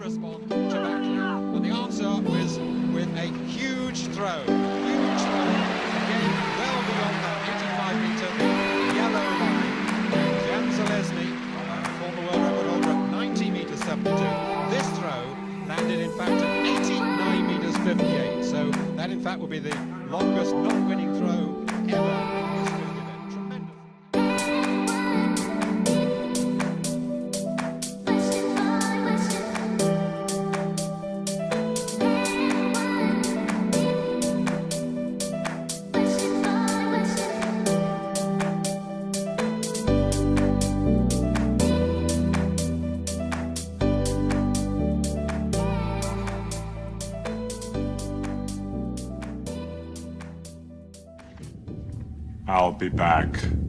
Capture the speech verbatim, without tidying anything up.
respond correctly? And the answer was with a huge throw. Huge throw. Again, well beyond that eighty-five metre yellow line. Jan Zelezný, former world record holder at ninety metres seventy-two. This throw landed in fact at eighty-nine metres fifty-eight. So that in fact will be the longest not-winning throw ever in the history of the event. Tremendous. I'll be back.